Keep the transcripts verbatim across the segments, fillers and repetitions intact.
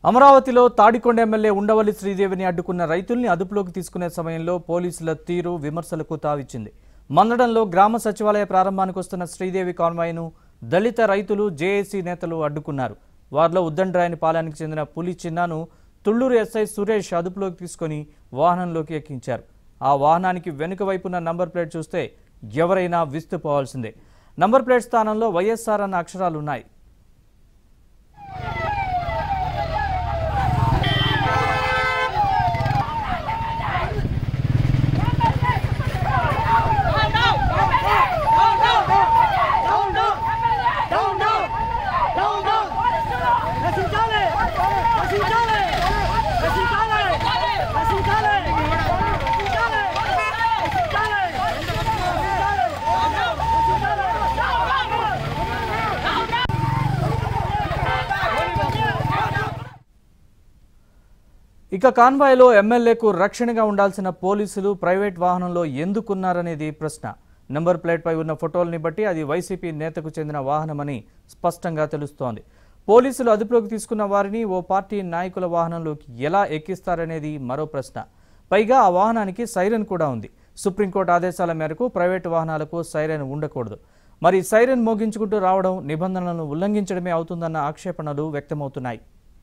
అమరావతిలో తాడికొండ ఎమ్మెల్యే ఉండవల్లి శ్రీదేవిని అడ్డుకున్న రైతుల్ని అదుపులోకి తీసుకునే సమయంలో పోలీసుల తీరు విమర్శలకు తావిచ్చింది. మందడంలో గ్రామ సచివాలయ ప్రారంభానికి వస్తున్న శ్రీదేవి కాన్వాయ్ను దళిత రైతులు జేఏసీ నేతలు అడ్డుకున్నారు. వారిలో ఉద్దండరాయని పాలెనికి చెందిన పులి చిన్నాను తుళ్లూరు ఎస్ఐ సురేష్ అదుపులోకి తీసుకుని వాహనంలోకి ఎక్కించారు. ఆ వాహనానికి వెనుక వైపున్న నంబర్ ప్లేట్ చూస్తే ఎవరైనా విస్తుపోవాల్సిందే. నంబర్ ప్లేట్ స్థానంలో వైఎస్ఆర్ అన్న అక్షరాలున్నాయి. ఇక కాన్వాయ్లో ఎమ్మెల్యేకు రక్షణగా ఉండాల్సిన పోలీసులు ప్రైవేట్ వాహనంలో ఎందుకున్నారనేది ప్రశ్న. నంబర్ ప్లేట్పై ఉన్న ఫోటోల్ని బట్టి అది వైసీపీ నేతకు చెందిన వాహనమని స్పష్టంగా తెలుస్తోంది. పోలీసులు అదుపులోకి తీసుకున్న వారిని ఓ పార్టీ నాయకుల వాహనంలోకి ఎలా ఎక్కిస్తారనేది మరో ప్రశ్న. పైగా ఆ వాహనానికి సైరన్ కూడా ఉంది. సుప్రీంకోర్టు ఆదేశాల మేరకు ప్రైవేటు వాహనాలకు సైరన్ ఉండకూడదు. మరి సైరన్ మోగించుకుంటూ రావడం నిబంధనలను ఉల్లంఘించడమే అవుతుందన్న ఆక్షేపణలు వ్యక్తమవుతున్నాయి.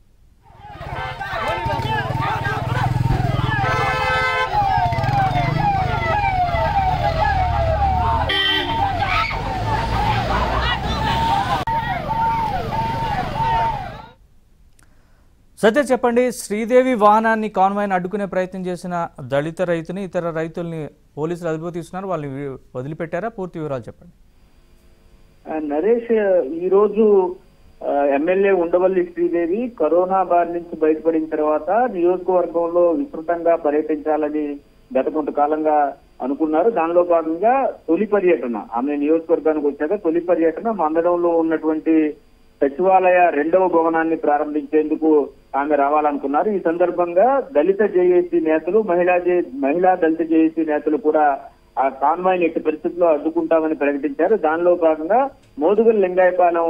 సత్య చెప్పండి, శ్రీదేవి వాహనాన్ని కాన్వాయ్ని అడ్డుకునే ప్రయత్నం చేసిన దళిత రైతుని ఇతర రైతుల్ని పోలీసులు అదుపు తీసుకున్నారు. వాళ్ళని వదిలిపెట్టారా? పూర్తి వివరాలు చెప్పండి. నరేష్, ఈ రోజు ఎమ్మెల్యే ఉండవల్లి శ్రీదేవి కరోనా బారి నుంచి బయటపడిన తర్వాత నియోజకవర్గంలో విస్తృతంగా పర్యటించాలని గత కొంతకాలంగా అనుకున్నారు. దానిలో భాగంగా తొలి పర్యటన, ఆమె నియోజకవర్గానికి వచ్చాక తొలి పర్యటన మందడంలో ఉన్నటువంటి సచివాలయ రెండవ భవనాన్ని ప్రారంభించేందుకు ఆమె రావాలనుకున్నారు. ఈ సందర్భంగా దళిత జేఏసీ నేతలు, మహిళా మహిళా దళిత జేఏసీ నేతలు కూడా ఆ కాన్వాయ్ని ఎట్టి పరిస్థితుల్లో అడ్డుకుంటామని ప్రకటించారు. దానిలో భాగంగా మోదుగల్ లింగాయపాలెం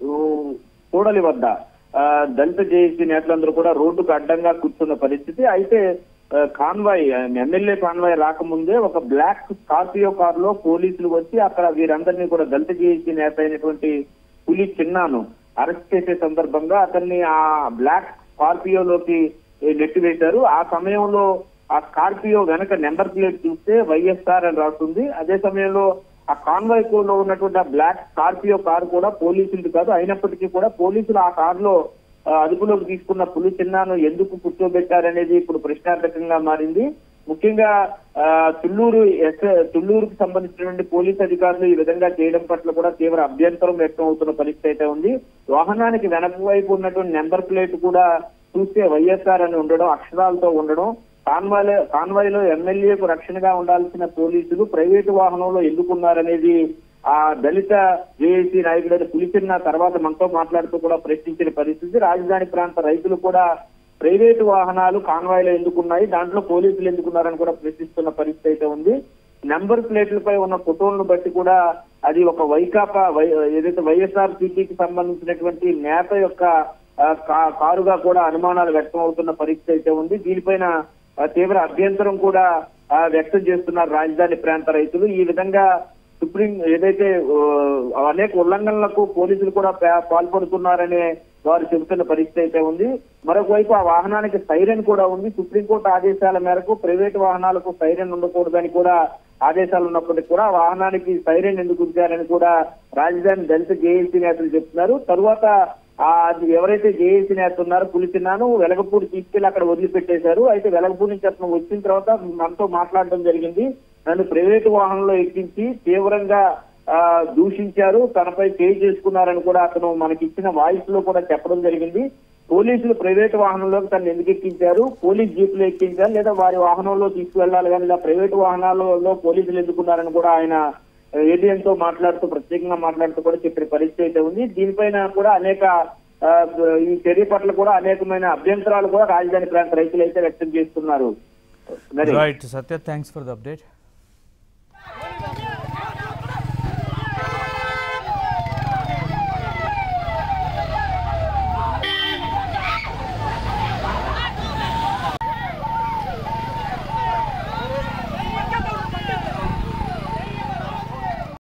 కూడలి వద్ద దళిత జేఏసీ నేతలందరూ కూడా రోడ్డుకు అడ్డంగా కూర్చున్న పరిస్థితి. అయితే కాన్వాయ్ ఎమ్మెల్యే కాన్వాయ్ రాకముందే ఒక బ్లాక్ స్కార్పియో కారులో పోలీసులు వచ్చి అక్కడ వీరందరినీ కూడా దళిత జేఏసీ నేత అయినటువంటి పులి చిన్నాను అరెస్ట్ చేసే సందర్భంగా అతన్ని ఆ బ్లాక్ స్కార్పియోలోకి నెట్టివేశారు. ఆ సమయంలో ఆ స్కార్పియో వెనక నెంబర్ ప్లేట్ చూస్తే వైఎస్ఆర్ అని రాస్తుంది. అదే సమయంలో ఆ కాన్వాయ్ లో ఉన్నటువంటి ఆ బ్లాక్ స్కార్పియో కారు కూడా పోలీసులు కాదు. అయినప్పటికీ కూడా పోలీసులు ఆ కారులో అదుపులోకి తీసుకున్న పులి చిన్నాను ఎందుకు కూర్చోబెట్టారనేది ఇప్పుడు ప్రశ్నార్థకంగా మారింది. ముఖ్యంగా తుళ్లూరు ఎస్ తుళ్లూరుకు సంబంధించినటువంటి పోలీసు అధికారులు ఈ విధంగా చేయడం పట్ల కూడా తీవ్ర అభ్యంతరం వ్యక్తం అవుతున్న పరిస్థితి అయితే ఉంది. వాహనానికి వెనక వైపు ఉన్నటువంటి నెంబర్ ప్లేట్ కూడా చూస్తే వైఎస్ఆర్ అని ఉండడం, అక్షరాలతో ఉండడం, కాన్వాయ్ కాన్వాయ్లో ఎమ్మెల్యేకు రక్షణగా ఉండాల్సిన పోలీసులు ప్రైవేటు వాహనంలో ఎందుకున్నారనేది ఆ దళిత జేఏసీ నాయకుడైన పులిచిన్న తర్వాత మనతో మాట్లాడుతూ కూడా ప్రశ్నించిన పరిస్థితి. రాజధాని ప్రాంత రైతులు కూడా ప్రైవేటు వాహనాలు కాన్వాయ్లో ఎందుకున్నాయి, దాంట్లో పోలీసులు ఎందుకున్నారని కూడా ప్రశ్నిస్తున్న పరిస్థితి అయితే ఉంది. నెంబర్ ప్లేట్లపై ఉన్న ఫోటోలను బట్టి కూడా అది ఒక వైకాపా ఏదైతే వైఎస్ఆర్ సిపికి సంబంధించినటువంటి నేత యొక్క కారుగా కూడా అనుమానాలు వ్యక్తం అవుతున్న పరిస్థితి అయితే ఉంది. దీనిపైన తీవ్ర అభ్యంతరం కూడా వ్యక్తం చేస్తున్నారు రాజధాని ప్రాంత రైతులు. ఈ విధంగా సుప్రీం ఏదైతే అనేక ఉల్లంఘనలకు పోలీసులు కూడా పాల్పడుతున్నారనే వారు చెబుతున్న పరిస్థితి అయితే ఉంది. మరొక వైపు ఆ వాహనానికి సైరన్ కూడా ఉంది. సుప్రీంకోర్టు ఆదేశాల మేరకు ప్రైవేటు వాహనాలకు సైరన్ ఉండకూడదని కూడా ఆదేశాలు ఉన్నప్పటికీ కూడా వాహనానికి సైరన్ ఎందుకు ఉంచారని కూడా రాజధాని దళిత జేఏసీ నేతలు చెప్తున్నారు. తరువాత ఆ ఎవరైతే జేఏసీ నేత ఉన్నారో పులిచిన్నాను వెలగపూడి తీసుకెళ్లి అక్కడ వదిలిపెట్టేశారు. అయితే వెలగపూడి నుంచి అతను వచ్చిన తర్వాత మనతో మాట్లాడడం జరిగింది. నన్ను ప్రైవేటు వాహనంలో ఎక్కించి తీవ్రంగా ఆ దూషించారు, తనపై కేసు చేసుకున్నారని కూడా అతను మనకి ఇచ్చిన వాయిస్ లో కూడా చెప్పడం జరిగింది. పోలీసులు ప్రైవేటు వాహనంలోకి తను ఎందుకు ఎక్కించారు, పోలీస్ జీపులు ఎక్కించారు లేదా వారి వాహనంలో తీసుకువెళ్లాలి కానీ ఇలా ప్రైవేటు వాహనాలలో పోలీసులు ఎందుకున్నారని కూడా ఆయన ఏడీఎంతో మాట్లాడుతూ ప్రత్యేకంగా మాట్లాడుతూ కూడా చెప్పిన పరిస్థితి అయితే ఉంది. దీనిపైన కూడా అనేక ఈ చర్య పట్ల కూడా అనేకమైన అభ్యంతరాలు కూడా రాజధాని ప్రాంత రైతులు అయితే వ్యక్తం చేస్తున్నారు. Right Satya, thanks for the update.